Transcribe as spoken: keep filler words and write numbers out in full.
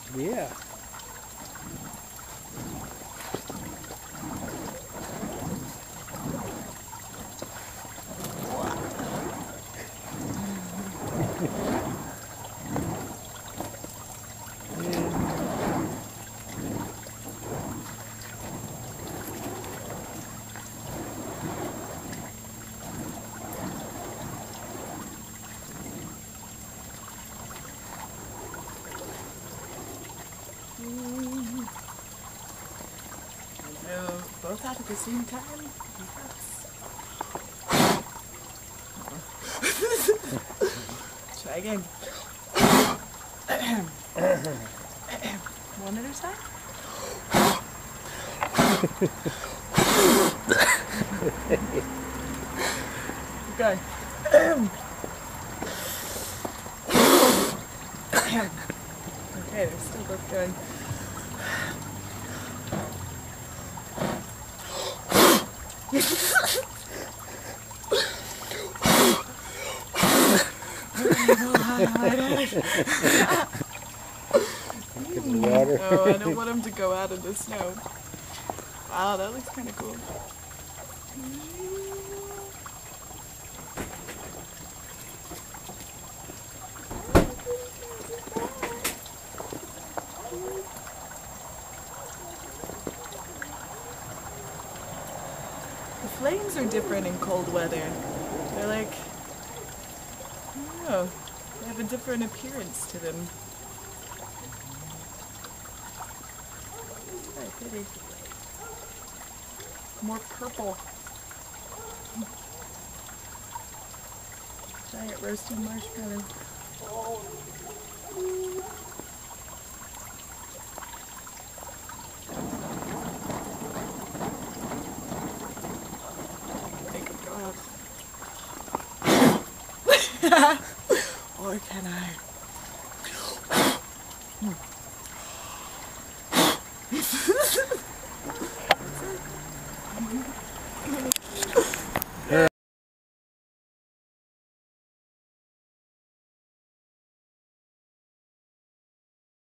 Yeah. No, both out at the same time? Yes. Try again. One at a time? Okay. Okay, they're still both going. Water. Oh, I don't want him to go out in the snow. Wow, that looks kind of cool. The flames are different in cold weather. They're like, I don't know, they have a different appearance to them. It's very pretty. More purple. Giant roasted marshmallow. Make him go out. Or can I?